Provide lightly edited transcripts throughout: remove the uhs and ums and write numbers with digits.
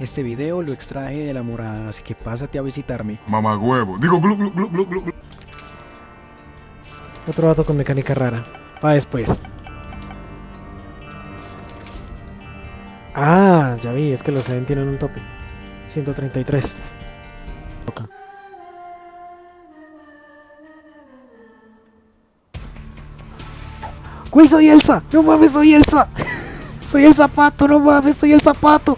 Este video lo extraje de la morada, así que pásate a visitarme. Mamagüevo. Digo, glu, glu, glu, glu, glu. Otro vato con mecánica rara. Pa' después. Ah, ya vi, es que los Eden tienen un tope. 133. Toca. ¡Güey, soy Elsa! ¡No mames, soy Elsa! ¡Soy el zapato! ¡No mames, soy el zapato!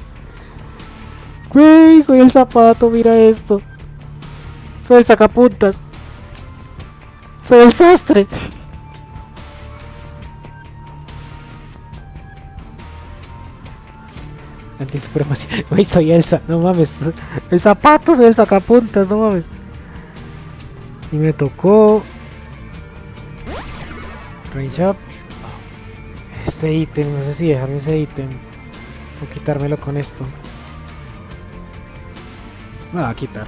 ¡Güey, soy el zapato! ¡Mira esto! ¡Soy el sacapuntas! ¡Soy el sastre! Antisupremacía. Güey, soy Elsa, no mames. El zapato, soy el sacapuntas, no mames. Y me tocó range up. Este ítem, no sé si dejarme ese ítem o quitármelo con esto. Me va a quitar.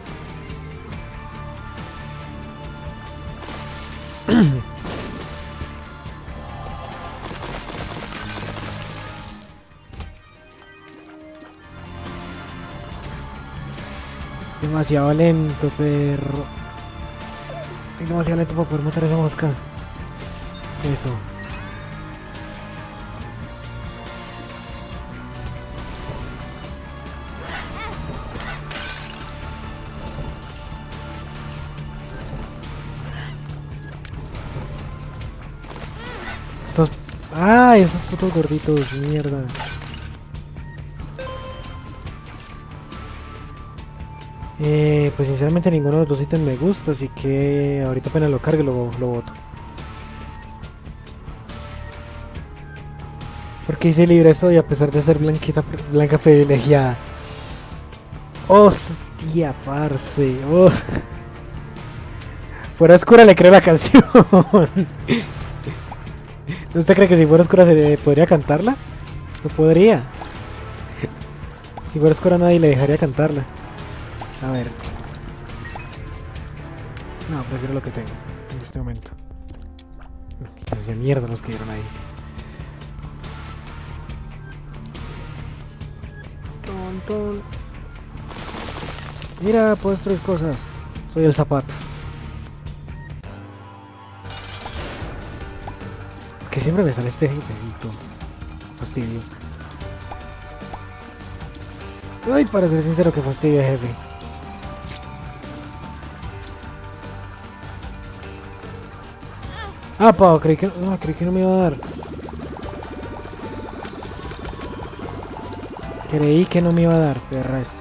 Demasiado lento, perro. Sí, demasiado lento para poder matar a esa mosca. Eso. Estos... ¡Ay! Esos putos gorditos, mierda. Pues sinceramente ninguno de los dos ítems me gusta, así que ahorita apenas lo cargue lo boto. Porque hice libre soy a pesar de ser blanca privilegiada. Hostia, parce. Oh. Fuera oscura le creo la canción. ¿Usted cree que si fuera oscura se podría cantarla? No podría. Si fuera oscura nadie le dejaría cantarla. A ver. No, prefiero lo que tengo en este momento. No, de mierda los que dieron ahí. Ton. Mira, puedo destruir cosas. Soy el zapato. Que siempre me sale este jefecito. Fastidio. Ay, para ser sincero, que fastidio, jefe. Ah, Pau, creí que no me iba a dar. Creí que no me iba a dar, perra esto.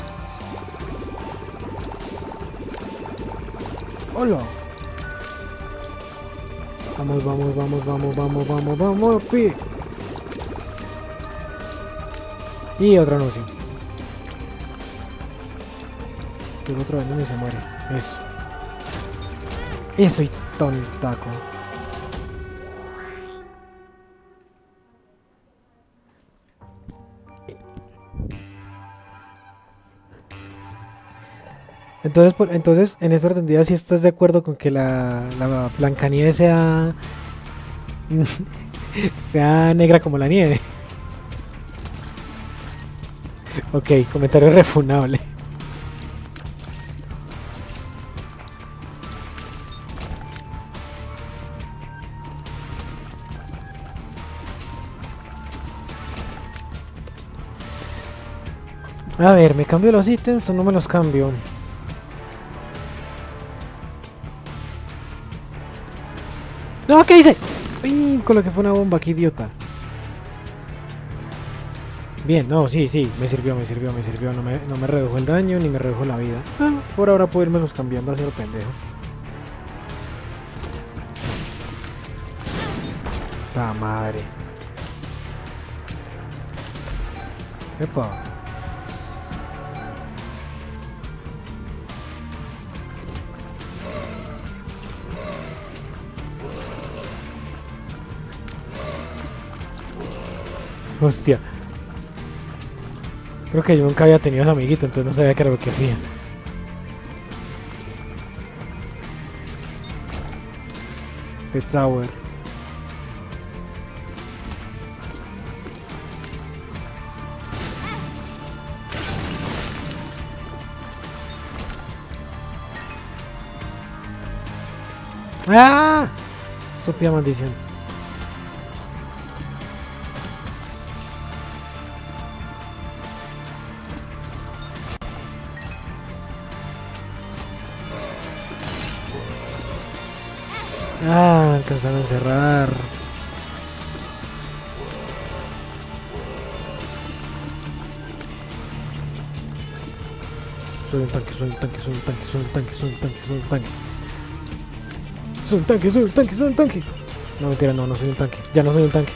¡Hola! Vamos, pi. Y otro anuncio. El otro veneno y se muere. Eso y tontaco. Entonces, en esta entendida, si estás de acuerdo con que la Blancanieves sea sea negra como la nieve. Ok, comentario refunable. A ver, ¿me cambio los ítems o no me los cambio? No, ¿qué hice? Uy, con lo que fue una bomba, qué idiota. Bien, no, sí, me sirvió. No me redujo el daño ni me redujo la vida. Por ahora puedo irme los cambiando hacia lo pendejo. ¡Ta madre! ¡Epa! Hostia. Creo que yo nunca había tenido a ese amiguito, entonces no sabía qué era lo que hacía. The Tower. ¡Ah! Estúpida maldición. Ah, alcanzaron a encerrar. Soy un tanque, soy un tanque, soy un tanque, soy un tanque, soy un tanque, soy un tanque. Soy un tanque, soy un tanque, soy un tanque. No, mentira, no, no soy un tanque. Ya no soy un tanque.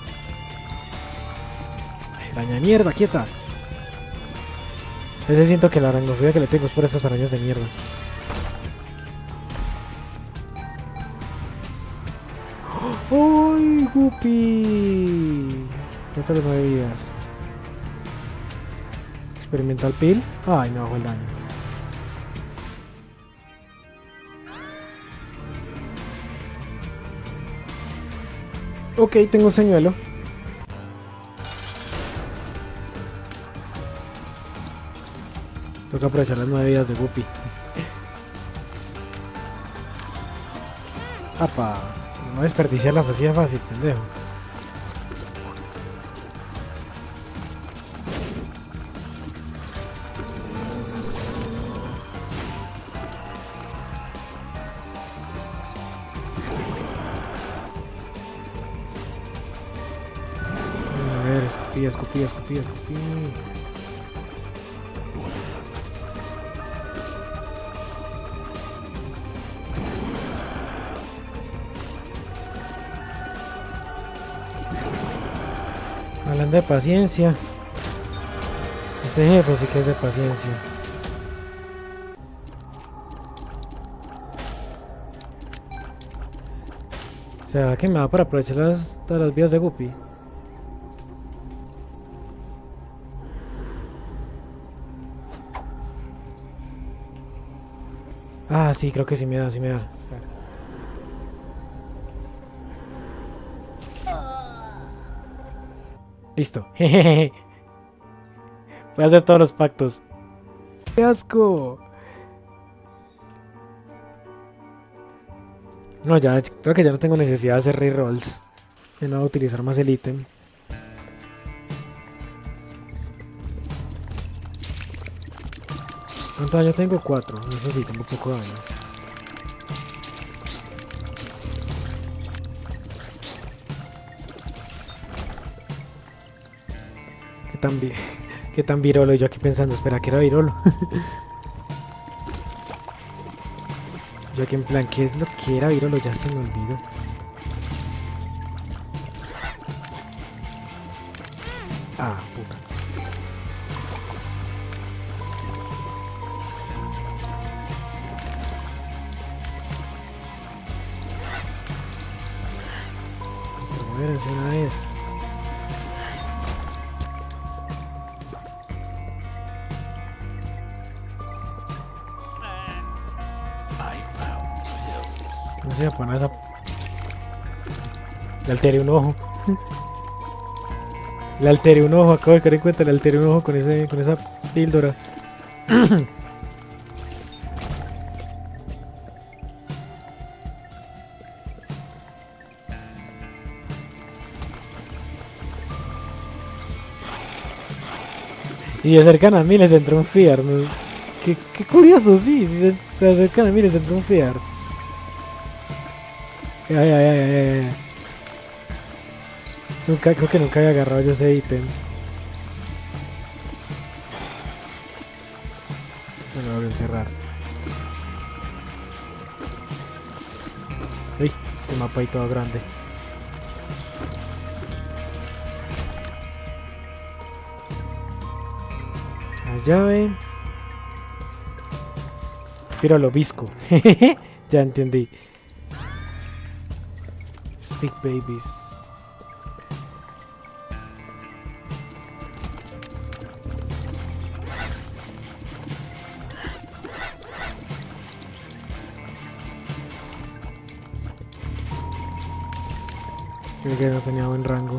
Ay, araña de mierda, quieta. Ese siento que la aracnofobia que le tengo es por estas arañas de mierda. ¡Ay, Guppy! Mata las 9 vidas. Experimental Peel. Ay, me bajó el daño. Ok, tengo un señuelo. Toca aprovechar las 9 vidas de Guppy. ¡Apa! No desperdiciarlas así de fácil, pendejo. A ver, escupí, escupí, escupí, escupí. Hablando de paciencia, este jefe sí que es de paciencia. O sea, que me da para aprovechar todas las vías de Guppy. Ah, sí, creo que sí me da, sí me da. Listo. Voy a hacer todos los pactos. ¡Qué asco! No, ya creo que ya no tengo necesidad de hacer rerolls. Ya no voy a utilizar más el ítem. ¿Cuánto daño tengo? 4. Eso sí, tengo poco daño. ¿Qué tan virolo? Y yo aquí pensando, espera, que era virolo. Yo aquí en plan, ¿qué es lo que era virolo? Ya se me olvidó. Ah, puta. Pero muérense una vez. No sé, poner esa... Le alteré un ojo. Le alteré un ojo, acabo de caer en cuenta, le alteré un ojo con esa píldora. Y se acercan a mí, les entró un fear, ¿no? Qué curioso, sí, si se acercan a mí, les entró un fear. Ay, ay, ay, ay, ay. Creo que nunca había agarrado yo ese ítem. Bueno, lo voy a encerrar. Uy, ese mapa ahí todo grande. La llave. Pero lo visco. Ya entendí. Stick babies. Creo que no tenía buen rango.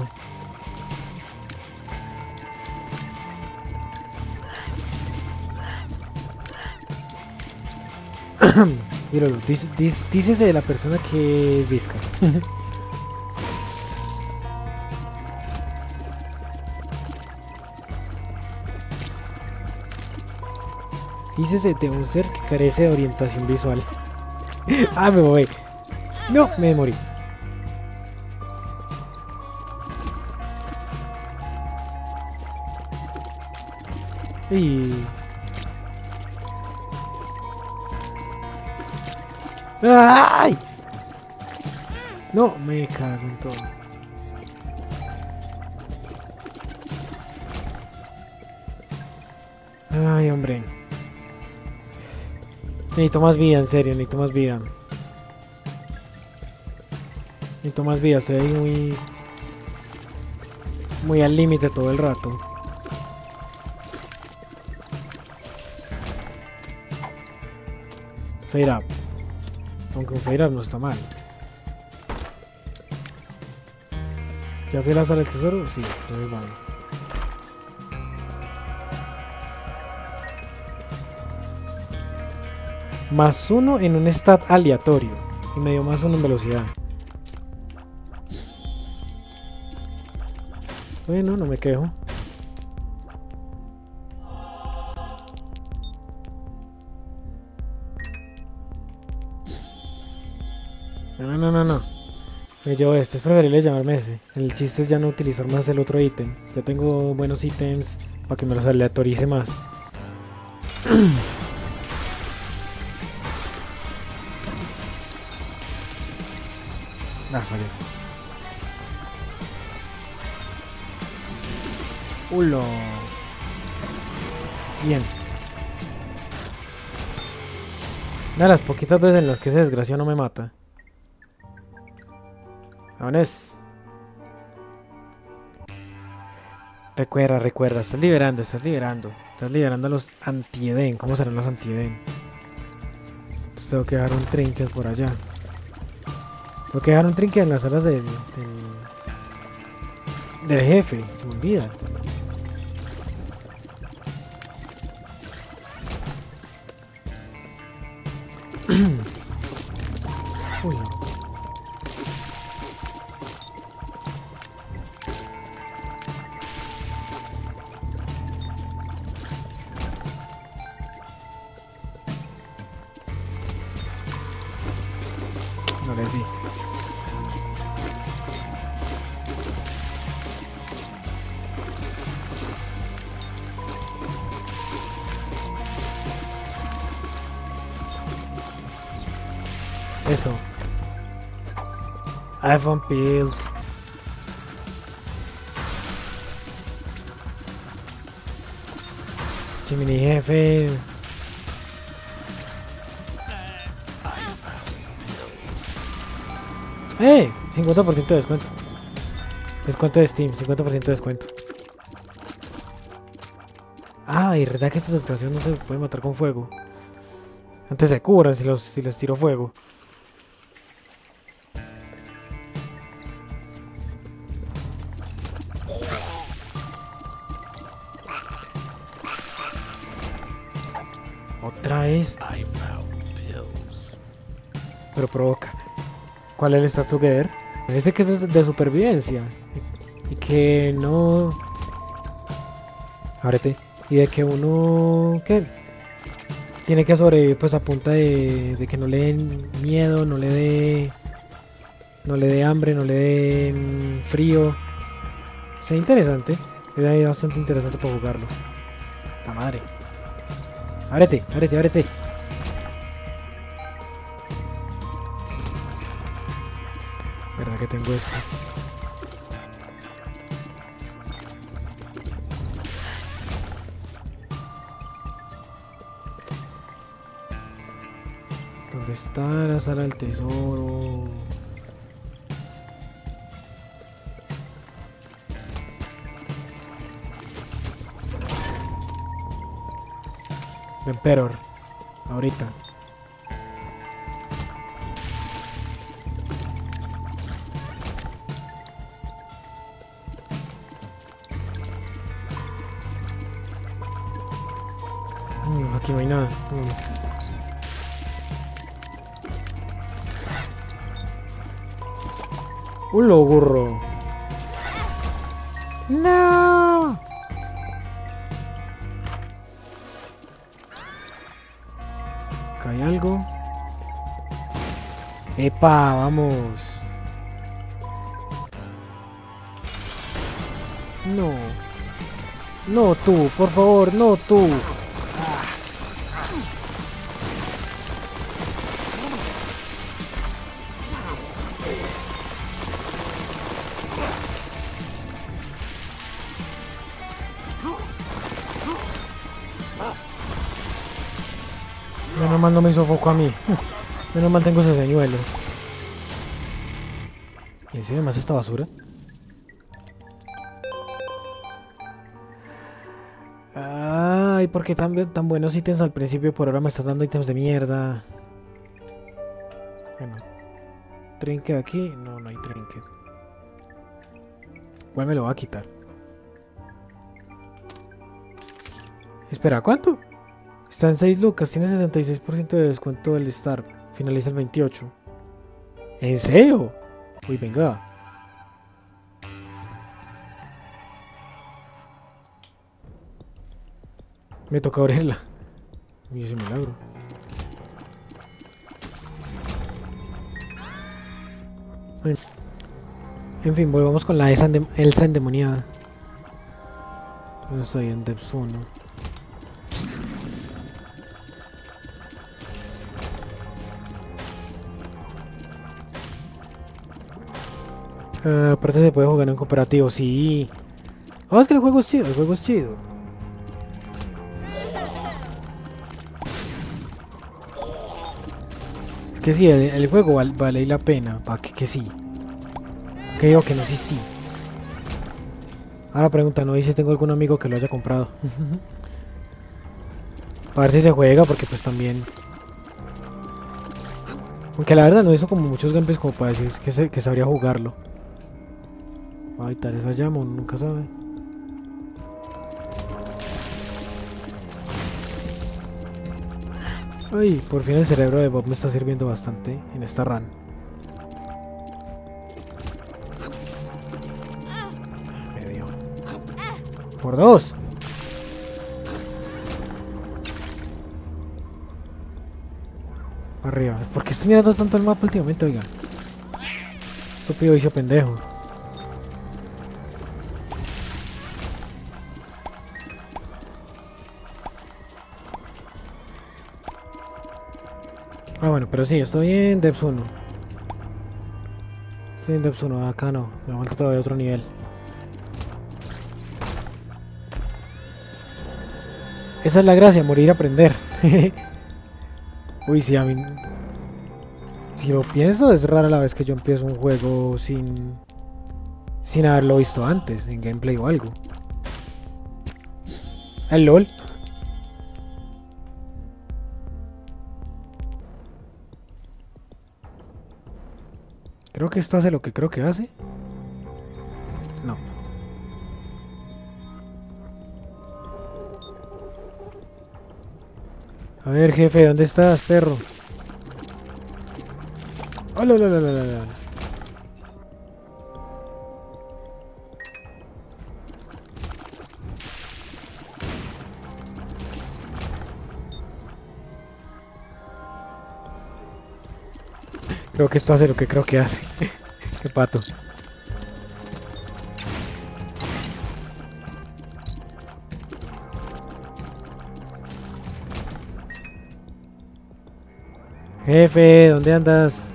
Míralo, dícese de la persona que es visca. Dícese de un ser que carece de orientación visual. Ah, me voy. No, me morí. Y... ¡ay! No, me cago en todo. Ay, hombre. Necesito más vida, en serio, necesito más vida. Necesito más vida, estoy ahí muy al límite todo el rato. Fade up. Aunque un fade up no está mal. ¿Ya fui a la sala del tesoro? Sí, entonces vamos. +1 en un stat aleatorio. Y me dio +1 en velocidad. Bueno, no me quejo. No. Me llevo este. Es preferible llamarme ese. El chiste es ya no utilizar más el otro ítem. Ya tengo buenos ítems para que me los aleatorice más. Fallé. Ulo. Bien. Una de las poquitas veces en las que ese desgraciado no me mata. Vámonos. Recuerda, estás liberando. Estás liberando a los anti-Eden. ¿Cómo serán los anti-Eden? Entonces tengo que dejar un trinket por allá. Tengo que dejar un trinket en las alas del jefe. Se me olvida. Uy, no. No le sí. Eso. iPhone pills. Chimini jefe. 50% de descuento. Descuento de Steam, 50% de descuento. Ah, y verdad que estos desgraciados no se pueden matar con fuego. Antes se curan si les tiro fuego. Otra vez. Pero provoca. ¿Cuál es el Start Together? Parece que es de supervivencia. Y que no... Ábrete. Y de que uno... ¿Qué? Tiene que sobrevivir pues a punta de que no le den miedo, no le dé... No le dé hambre, no le dé frío. O sea, interesante. Es bastante interesante para jugarlo. ¡La madre! ¡Ábrete! ¡Ábrete! ¡Ábrete! ¿Verdad que tengo esto? ¿Dónde está la sala del tesoro? Emperor. Ahorita. Aquí no hay nada. Un logurro. No. Acá hay algo. Epa, vamos. No. No tú, por favor, no tú. Menos mal no me hizo foco a mí. Menos mal tengo ese señuelo. ¿Y si además esta basura? Ay, ¿por qué tan buenos ítems al principio? Por ahora me estás dando ítems de mierda. Bueno. ¿Trinket aquí? No, no hay trinket. Igual me lo va a quitar. Espera, ¿cuánto? Está en 6 lucas, tiene 66% de descuento del Star. Finaliza el 28. ¿En serio? Uy, venga. Me toca abrirla. Uy, ese milagro. En fin, volvamos con la Elsa endemoniada. Yo estoy en Depths 1. Aparte se puede jugar en cooperativo, sí. Oh, es que el juego es chido, el juego es chido. Es que sí, el juego vale la pena, para que sí. Que digo que no, sí, sí. Ahora pregunta, no dice si tengo algún amigo que lo haya comprado. A ver si se juega, porque pues también... Aunque la verdad no hizo como muchos gameplays como para decir que sabría jugarlo. Ay, tal esa llama, uno nunca sabe. Ay, por fin el cerebro de Bob me está sirviendo bastante en esta run. Me dio. Por 2. Arriba. ¿Por qué estoy mirando tanto el mapa últimamente, oiga? Estúpido vicio pendejo. Ah, bueno, pero sí, estoy en Depths 1. Estoy en Depths 1, acá no. Me falta todavía otro nivel. Esa es la gracia, morir y aprender. Uy, sí, a mí... Si lo pienso, es rara la vez que yo empiezo un juego sin haberlo visto antes, en gameplay o algo. El LOL. Creo que esto hace lo que creo que hace. No. A ver, jefe, ¿dónde estás, perro? ¡Hola, hola, hola, hola, hola! Creo que esto hace lo que creo que hace. Qué pato. Jefe, ¿dónde andas?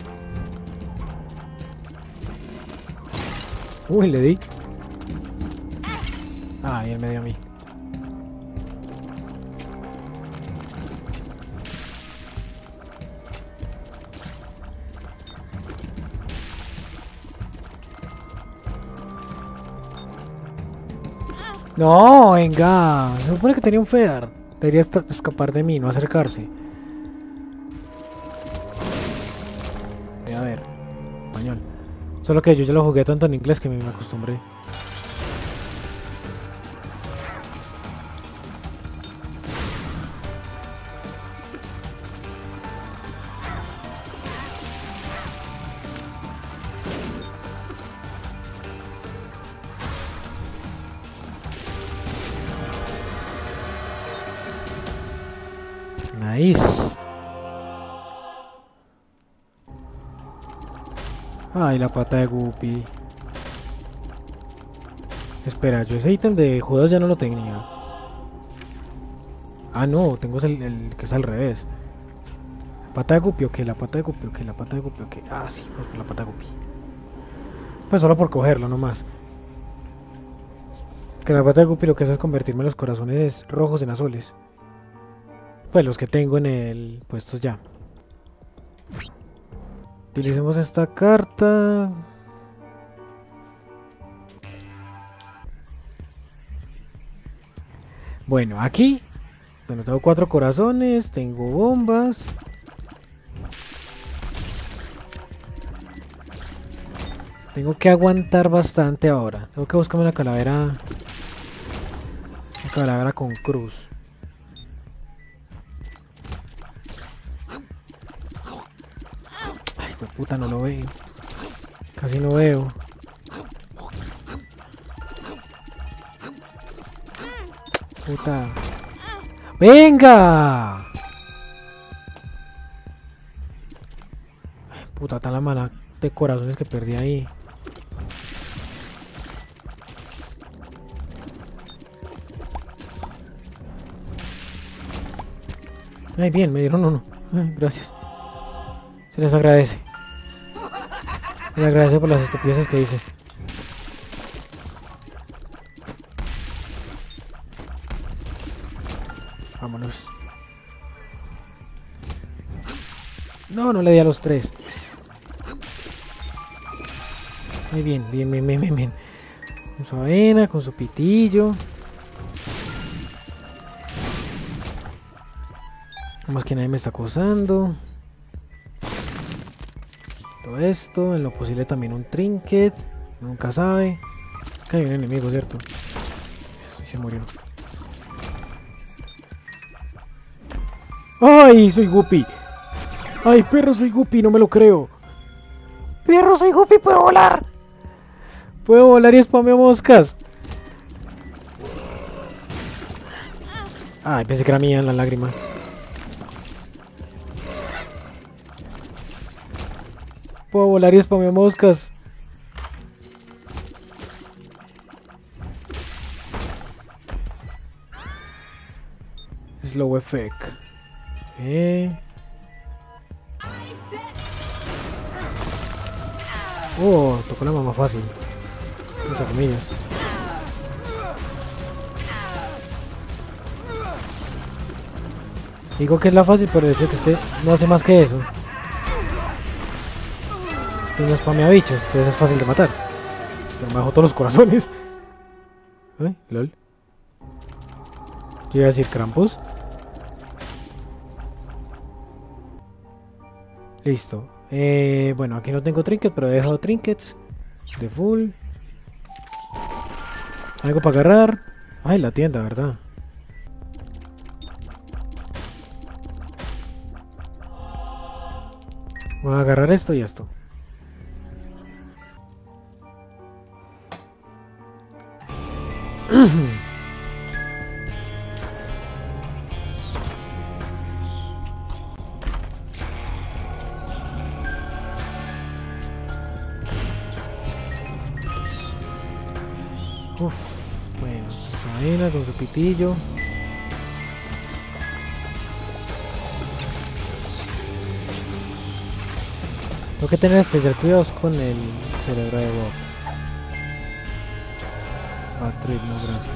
Uy, le di. Ah, y él me dio a mí. No, venga. Se supone que tenía un Fear. Debería escapar de mí, no acercarse. A ver, español. Solo que yo ya lo jugué tanto en inglés que me acostumbré. Nice. Ay, la pata de Guppy. Espera, yo ese ítem de Judas ya no lo tenía. Ah, no, tengo el que es al revés. ¿La pata de Guppy o qué? La pata de Guppy o qué? La pata de Guppy o qué? Ah, sí, pues la pata de Guppy. Pues solo por cogerlo nomás. Que la pata de Guppy lo que hace es convertirme los corazones rojos en azules. Pues los que tengo en el puestos ya. Utilicemos esta carta. Bueno, aquí. Bueno, tengo 4 corazones. Tengo bombas. Tengo que aguantar bastante ahora. Tengo que buscarme una calavera. Una calavera con cruz. Ay, puta, no lo veo. Casi no veo. Puta. ¡Venga! Ay, puta, tan la mala de corazones que perdí ahí. Ay, bien, me dieron uno. Ay, gracias. Se les agradece. Se les agradece por las estupideces que hice. Vámonos. No, no le di a los 3. Muy bien, bien, bien, bien, bien, bien. Con su avena, con su pitillo. Vamos que nadie me está acosando. Todo esto, en lo posible también un trinket. Nunca sabe. Acá hay un enemigo, ¿cierto? Eso, se murió. ¡Ay! Soy Guppy. ¡Ay, perro, soy Guppy! No me lo creo. ¡Perro, soy Guppy! ¡Puedo volar! ¡Puedo volar y spameo moscas! Ay, pensé que era mía la lágrima. Puedo volar y spameo moscas. Slow effect. Oh, tocó la mamá fácil. Entre comillas. Digo que es la fácil, pero el hecho de que este no hace más que eso. Entonces no spamea bichos, entonces es fácil de matar. Pero me bajó todos los corazones. ¿Eh? LOL. Yo iba a decir Krampus. Listo. Bueno, aquí no tengo trinket, pero he dejado trinkets de full. Algo para agarrar. Ay, la tienda, ¿verdad? Voy a agarrar esto y esto. Uf, bueno, cadena con su pitillo. Tengo que tener especial cuidados con el cerebro de Bob. Patrick, no, gracias.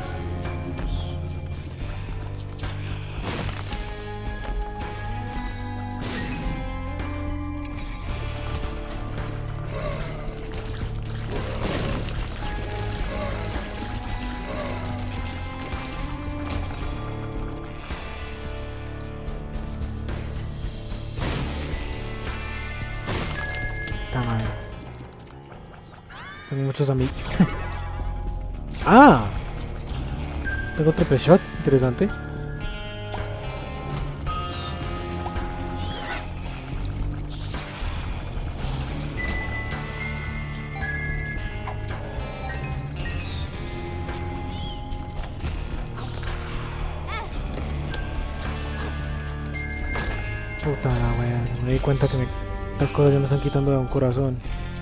Madre. Tengo muchos amigos. ¡Ah! Tengo triple shot, interesante. Puta la wea, me di cuenta que las cosas ya me están quitando de un corazón.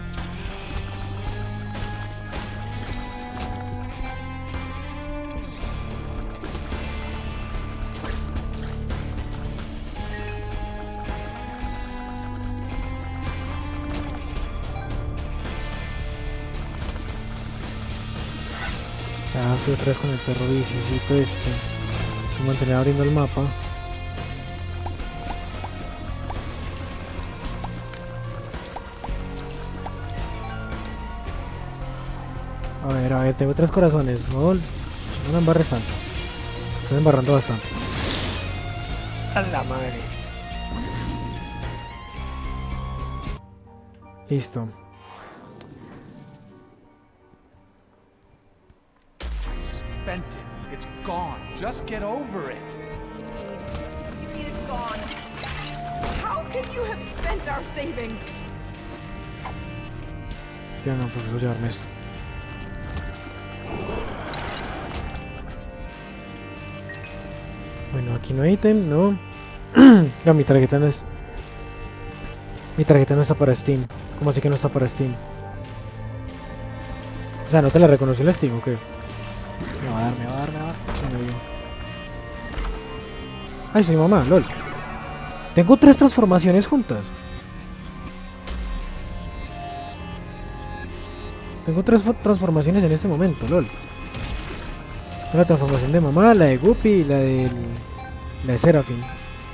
Ya estoy otra vez con el perro viciosito este. Voy a mantener abriendo el mapa. A ver, tengo 3 corazones. No me embarres tanto. Estoy embarrando bastante. A la madre. Listo. Spent it. It's gone. Just get over it. You mean it's gone? How can you have spent our savings? Ya no puedo llevarme esto. Bueno, aquí no hay ítem, no. No, mi tarjeta no es. Mi tarjeta no está para Steam. ¿Cómo así que no está para Steam? O sea, ¿no te la reconoció el Steam o qué? Me va a dar. Sí, me dio. Ay, soy mamá, lol. Tengo 3 transformaciones juntas. Tengo 3 transformaciones en este momento, lol. La transformación de mamá, la de Guppy y la de Seraphine.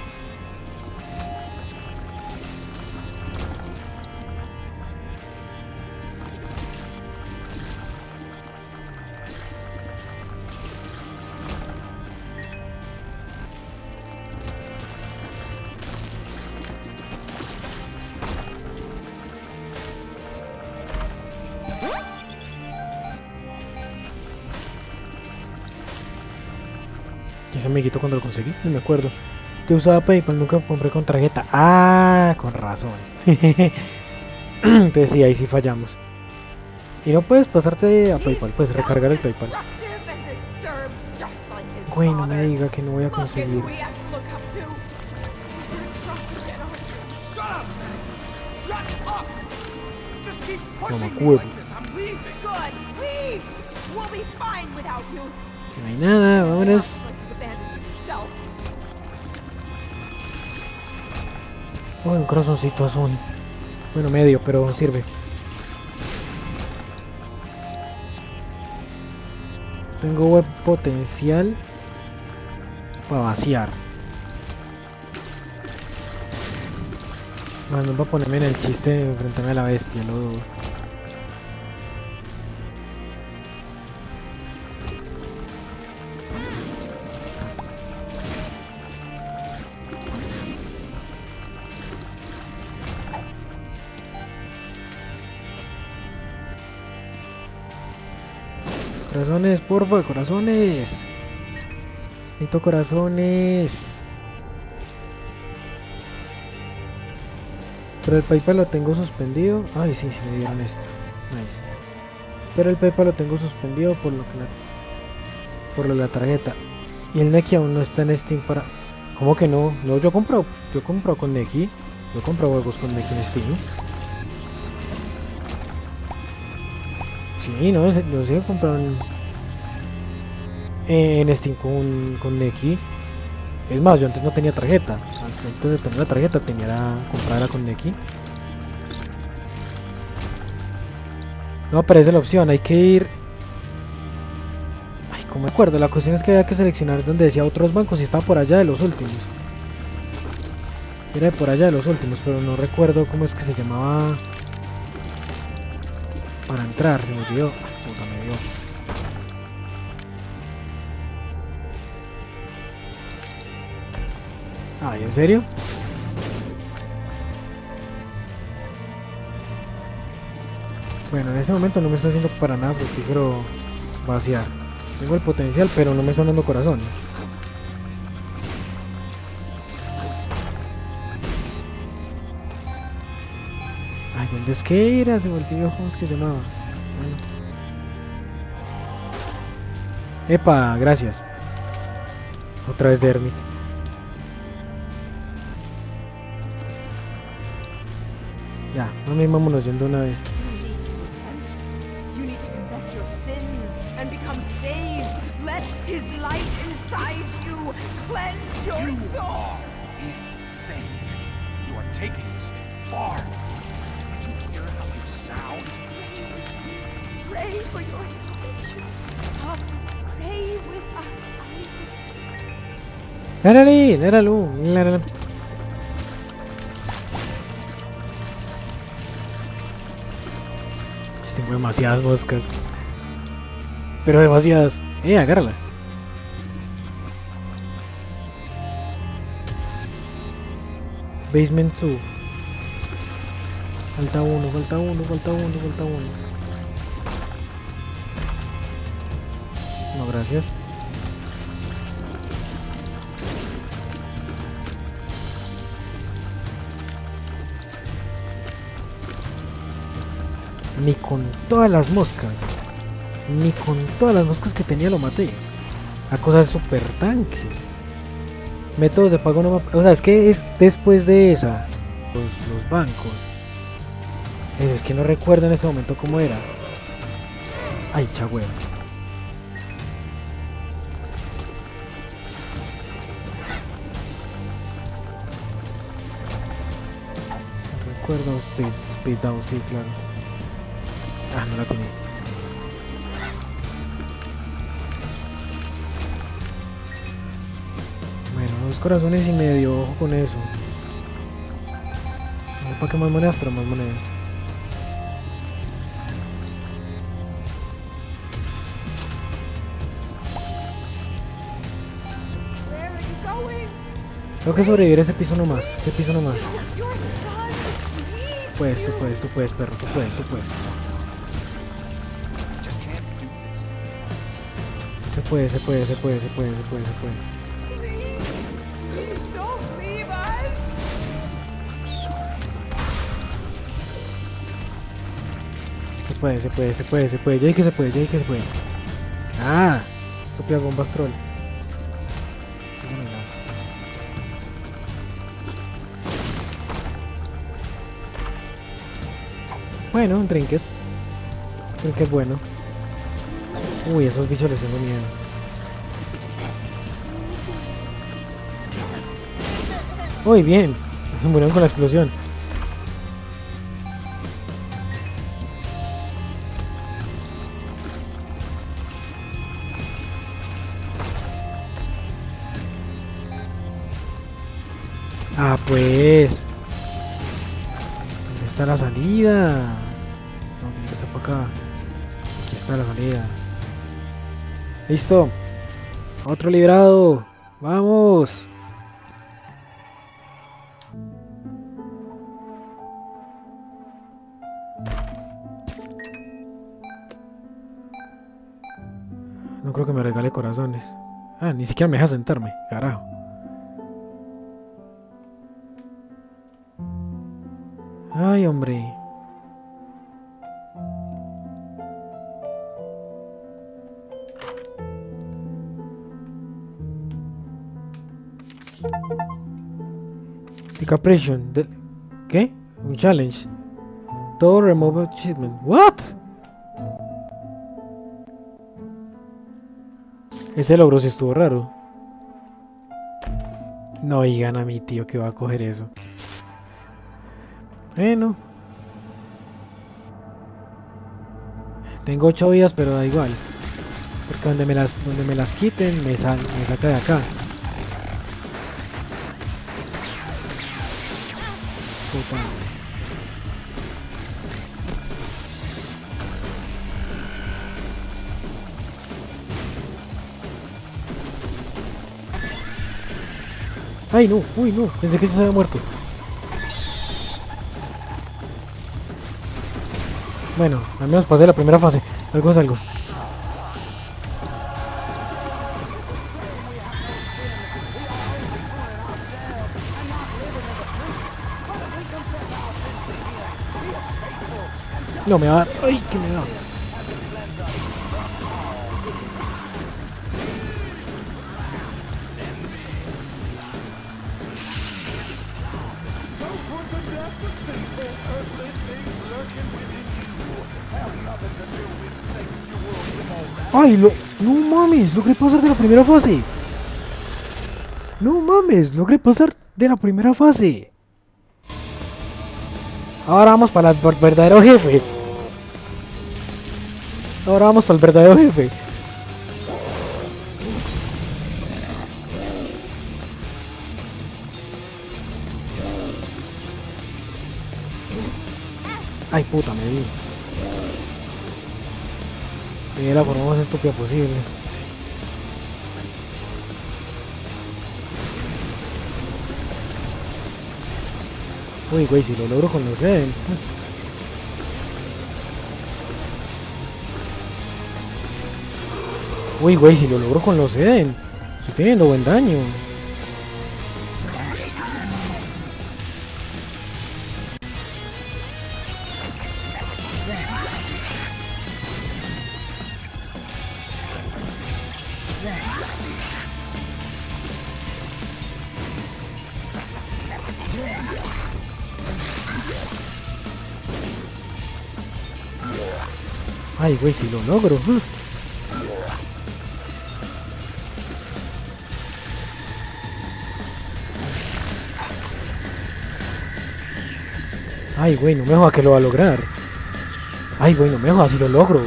Ese amiguito cuando lo conseguí, no me acuerdo. Yo usaba PayPal, nunca compré con tarjeta. Ah, con razón. Entonces sí, ahí sí fallamos. Y no puedes pasarte a PayPal, puedes recargar el PayPal. Güey, no me diga que no voy a conseguir. No me acuerdo. No hay nada, vámonos. Oh, un corazoncito azul. Bueno, medio, pero sirve. Tengo web potencial para vaciar. Bueno, voy a ponerme en el chiste de enfrentarme a la bestia, lo dudo. Corazones, porfa, corazones. Necesito corazones. Pero el PayPal lo tengo suspendido. Ay, sí, me dieron esto. Nice. Pero el PayPal lo tengo suspendido por lo que por lo de la tarjeta. Y el Nequi aún no está en Steam para. ¿Cómo que no? No, yo compro con Nequi. Yo compro juegos con Nequi en Steam. Sí, no, yo sigo comprando en Steam con Nequi. Es más, yo antes no tenía tarjeta. Antes de tener la tarjeta tenía comprarla con Nequi. No aparece la opción, hay que ir. Ay, ¿cómo me acuerdo? La cuestión es que había que seleccionar donde decía otros bancos y estaba por allá de los últimos. Era de por allá de los últimos, pero no recuerdo cómo es que se llamaba. Para entrar, se me olvidó. Puta, me dio. Ay, ¿en serio? Bueno, en ese momento no me está haciendo para nada porque quiero vaciar. Tengo el potencial, pero no me están dando corazones. Ay, ¿dónde es que era? Se me olvidó cómo es que llamaba. Bueno. Epa, gracias. Otra vez de Hermit. Ya, no me vámonos yendo una vez. You need to confess your sins and become saved. Let his light inside you cleanse your You soul. are insane. You are taking this too far. Don't you hear how you sound? Pray for your salvation. Pray with us, Isaac. ¡Lárale! ¡Láralo! ¡Láralo! Tengo demasiadas moscas. Pero demasiadas. Agárrala. Basement 2. Falta uno, falta uno, falta uno, falta uno. No, gracias. Ni con todas las moscas. Ni con todas las moscas que tenía lo maté. La cosa es super tanque. Métodos de pago no me... O sea, es que es después de esa. Los bancos. Es que no recuerdo en ese momento cómo era. Ay, chagüero. Recuerdo, sí, speed down, sí, claro. Ah, no la tenía. Bueno, 2 corazones y medio, ojo con eso. No sé para qué más monedas, pero más monedas. Where are you going? Tengo que sobrevivir a ese piso nomás, este piso nomás. Your son needs Puedes, tú you. puedes, tú puedes, perro, tú puedes, tú puedes. I just can't do this. Se puede, se puede, se puede, se puede, se puede, se puede. Please, don't leave us. Se puede, se puede, se puede, se puede. Ya hay que se puede, ya hay que se puede. Ah, estúpida bombas troll. Bueno, un trinket. Trinket bueno. Uy, esos bichos les tengo miedo. Uy, bien. Murieron con la explosión. Ah, pues. ¿Dónde está la salida? No, tiene que estar por acá. Aquí está la salida. Listo. Otro librado. Vamos. No creo que me regale corazones. Ah, ni siquiera me deja sentarme. Carajo. Ay, hombre. Decapression. ¿Qué? Un challenge. Todo remove achievement. What? Ese logro sí estuvo raro. No digan a mi tío que va a coger eso. Bueno. Tengo 8 vidas, pero da igual. Porque donde me las quiten, me saca de acá. Puta. Ay, no, uy, no, pensé que se había muerto. Bueno, al menos pasé la primera fase. Algo es algo. No, me va a dar. ¡Ay, que me da! ¡Ay! ¡No mames! Logré pasar de la primera fase. ¡No mames! Logré pasar de la primera fase. Ahora vamos para el verdadero jefe. Ahora vamos para el verdadero jefe. Ay, puta, me di. De la forma más estúpida posible. Uy, güey, si lo logro con los Eden. Uy, güey, si lo logro con los Eden. Estoy teniendo buen daño. Ay, güey, si lo logro. Ay, güey, no me jodas que lo va a lograr. Ay, güey, no me jodas si lo logro.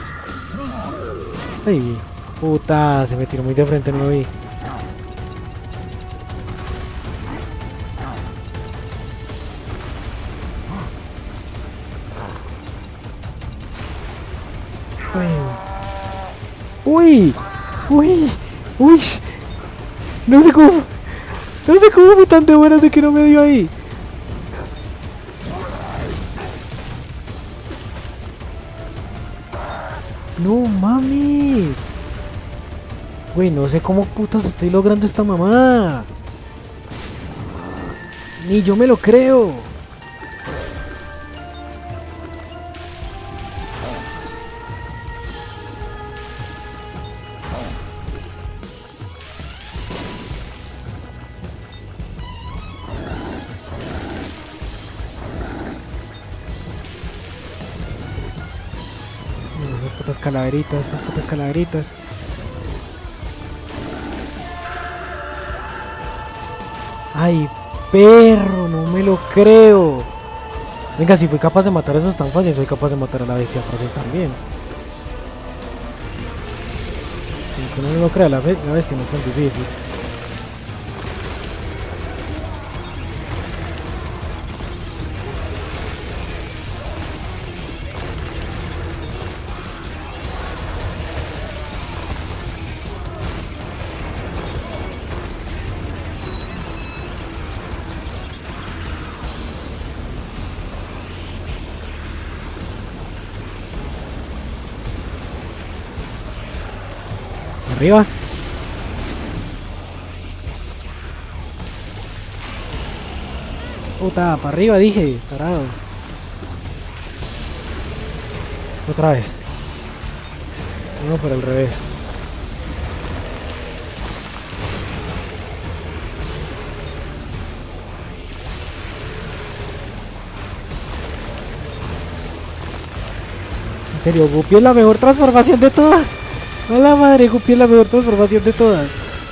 Ay, puta, se me tiró muy de frente, no lo vi. Uy, uy, uy, no sé cómo fue tan de buenas de que no me dio ahí. No mames. Güey, no sé cómo putas estoy logrando esta mamada. Ni yo me lo creo. Esas putas calaveritas. Ay, perro, no me lo creo. Venga, si fui capaz de matar a esos tan fácil, soy capaz de matar a la bestia fácil también. Aunque uno no lo crea, la bestia no es tan difícil. Arriba. Puta, para arriba dije, parado. Otra vez. Uno por el revés. En serio, Guppy es la mejor transformación de todas. A la madre, Guppy es la mejor transformación de todas.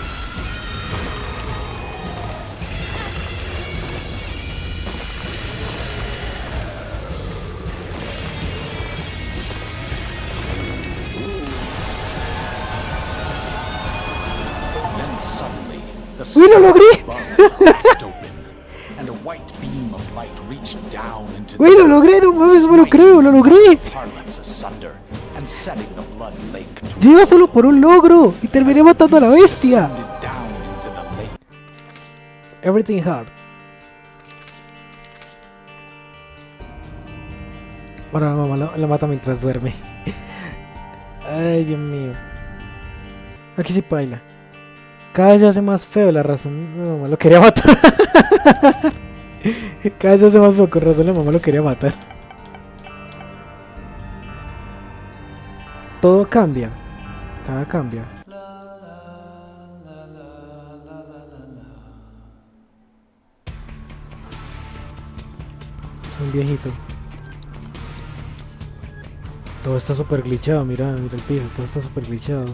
¡Uy, lo logré! ¡Uy, lo logré! ¡No mames, no me lo creo! ¡Lo logré! Yo iba solo por un logro y terminé matando a la bestia. Everything hard. Ahora la mamá la mata mientras duerme. Ay, Dios mío. Aquí sí paila. Cada vez se hace más feo, la razón. La mamá lo quería matar. Cada vez se hace más feo, con razón la mamá lo quería matar. Todo cambia. Cada cambia. un viejito. Todo está súper glitchado, mira, mira el piso, todo está súper glitchado.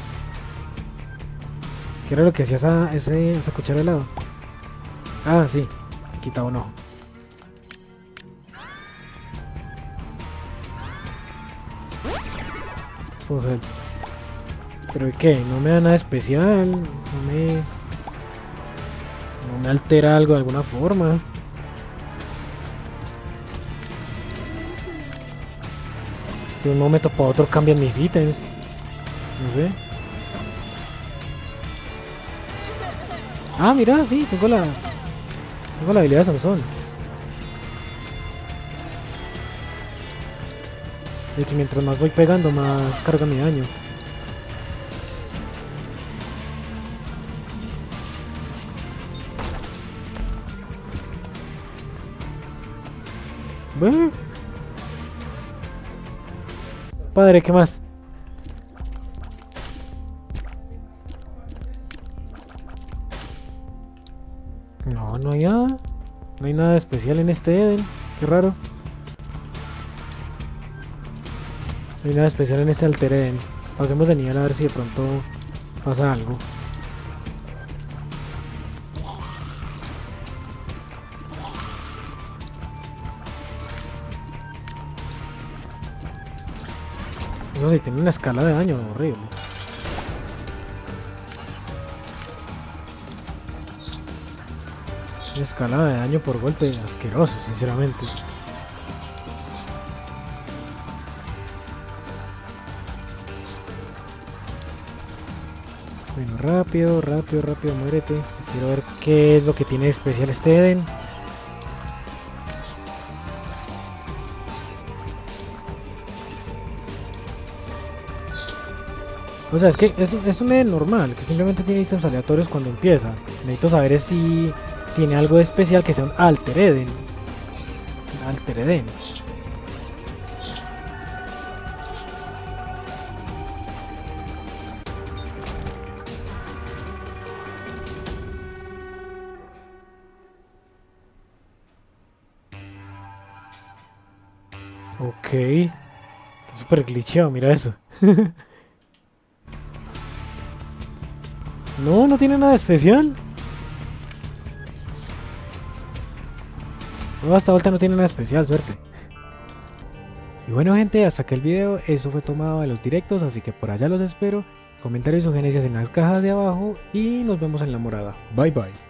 ¿Qué era lo que hacía esa cuchara de helado? Ah, sí, quitaba un ojo. Joder. ¿Pero qué? ¿No me da nada especial? ¿No me altera algo de alguna forma? De un momento para otro cambian mis ítems. No sé. Ah, mira, sí, tengo la habilidad de Sansón. De que mientras más voy pegando, más carga mi daño. Bueno. Padre, ¿qué más? No, no hay nada. No hay nada especial en este Eden. Qué raro. No hay nada especial en este Alter Eden. Pasemos de nivel a ver si de pronto pasa algo. Eso sí, tiene una escala de daño horrible. Una escala de daño por golpe asqueroso, sinceramente. Bueno, rápido, muérete. Quiero ver qué es lo que tiene de especial este Eden. O sea, es que es un Eden normal, que simplemente tiene ítems aleatorios cuando empieza. Necesito saber es si tiene algo de especial que sea un Alter Eden. Un Alter Eden. Ok. Está súper glitchado, mira eso. No, no tiene nada especial. No, hasta ahorita no tiene nada especial, suerte. Y bueno, gente, hasta acá el video. Eso fue tomado de los directos, así que por allá los espero. Comentarios y sugerencias en las cajas de abajo y nos vemos en la morada. Bye bye.